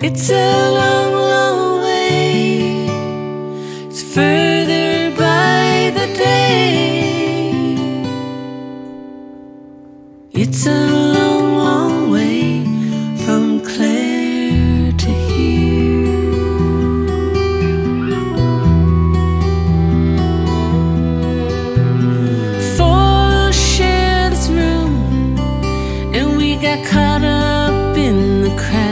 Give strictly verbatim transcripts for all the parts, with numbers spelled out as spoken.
It's a long, long way. It's further by the day. It's a long, long way from Clare to here. Four share this room, and we got caught up in the crack.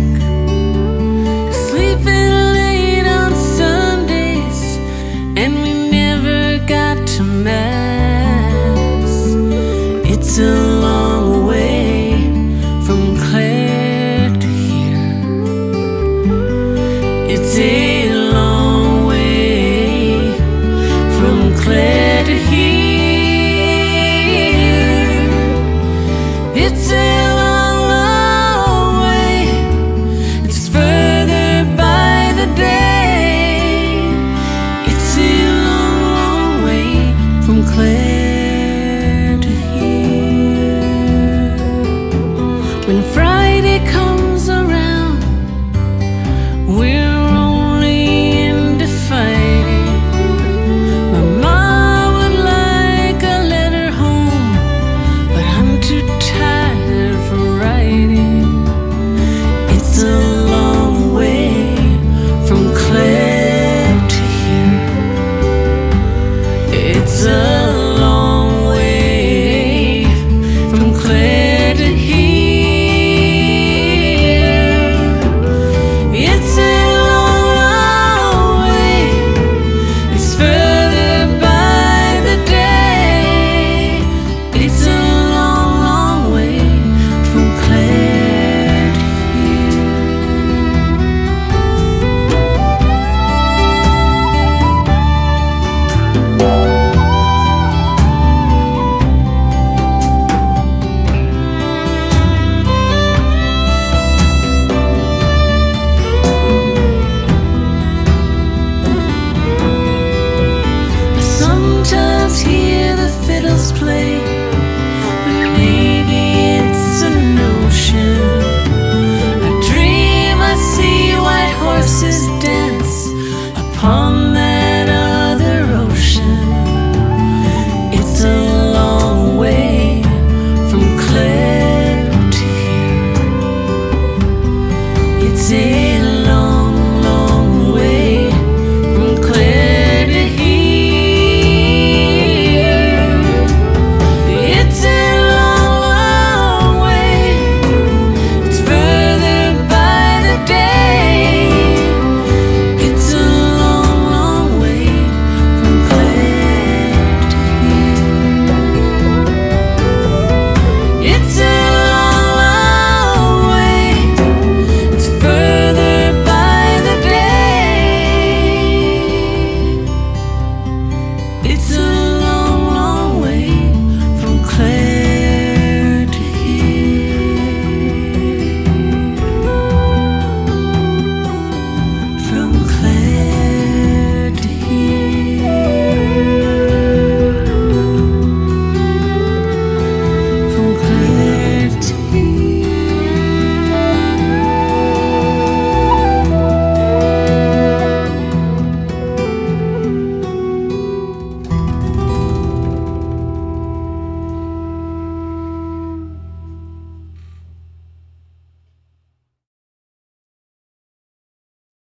It's a long way from Clare to here. It's a long way from Clare to here. It's a long, long way. It's further by the day. It's a long, long way from Clare. When Friday comes around, we're only into fighting. My mom would like a letter home, but I'm too tired for writing. It's a long way from Clare to here. It's a long way from Clare to here. Hear the fiddles play, but maybe it's a notion. I dream I see white horses dance upon that other ocean. It's a long way from Clare to here. It's a